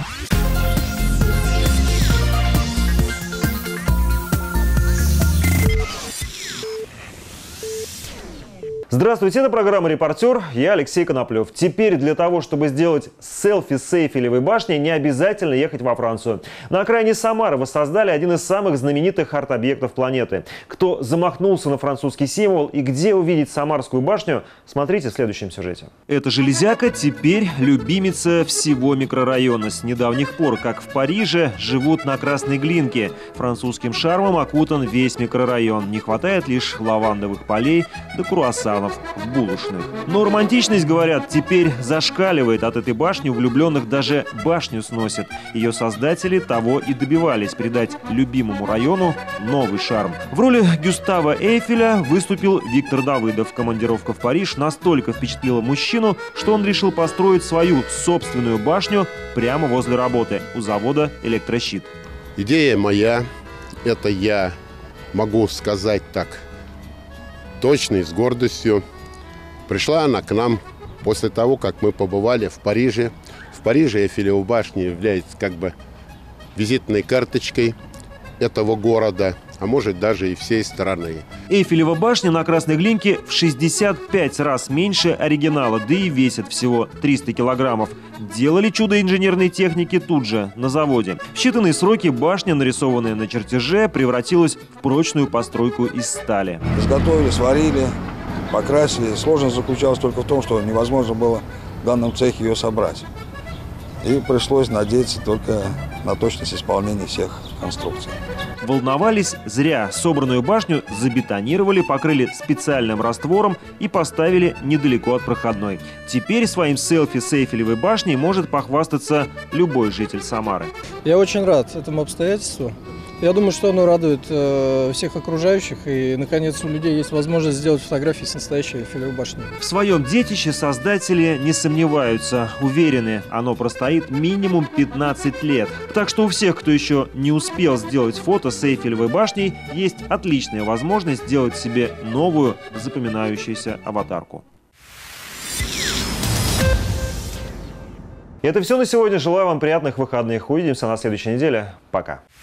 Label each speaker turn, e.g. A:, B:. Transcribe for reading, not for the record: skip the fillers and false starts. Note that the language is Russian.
A: Здравствуйте, это программа «Репортер», я Алексей Коноплев. Теперь для того, чтобы сделать селфи с Эйфелевой башней, не обязательно ехать во Францию. На окраине Самары воссоздали один из самых знаменитых арт-объектов планеты. Кто замахнулся на французский символ и где увидеть Самарскую башню, смотрите в следующем сюжете. Эта железяка теперь любимица всего микрорайона. С недавних пор, как в Париже, живут на Красной Глинке. Французским шармом окутан весь микрорайон. Не хватает лишь лавандовых полей да круассанов в булочных. Но романтичность, говорят, теперь зашкаливает. От этой башни у влюбленных даже башню сносят. Ее создатели того и добивались — придать любимому району новый шарм. В роли Гюстава Эйфеля выступил Виктор Давыдов. Командировка в Париж настолько впечатлила мужчину, что он решил построить свою собственную башню прямо возле работы у завода «Электрощит».
B: Идея моя, это я могу сказать так точно и с гордостью. Пришла она к нам после того, как мы побывали в Париже. В Париже Эйфелева башня является как бы визитной карточкой этого города, а может даже и всей страны.
A: Эйфелева башня на Красной Глинке в 65 раз меньше оригинала, да и весит всего 300 килограммов. Делали чудо инженерной техники тут же, на заводе. В считанные сроки башня, нарисованная на чертеже, превратилась в прочную постройку из стали.
C: Изготовили, сварили, покрасили. Сложность заключалась только в том, что невозможно было в данном цехе ее собрать. И пришлось надеяться только на точность исполнения всех конструкций.
A: Волновались зря. Собранную башню забетонировали, покрыли специальным раствором и поставили недалеко от проходной. Теперь своим селфи с Эйфелевой башней может похвастаться любой житель Самары.
D: Я очень рад этому обстоятельству. Я думаю, что оно радует всех окружающих, и, наконец, у людей есть возможность сделать фотографии с настоящей Эйфелевой башней.
A: В своем детище создатели не сомневаются, уверены, оно простоит минимум 15 лет. Так что у всех, кто еще не успел сделать фото с Эйфелевой башней, есть отличная возможность сделать себе новую запоминающуюся аватарку. Это все на сегодня. Желаю вам приятных выходных. Увидимся на следующей неделе. Пока.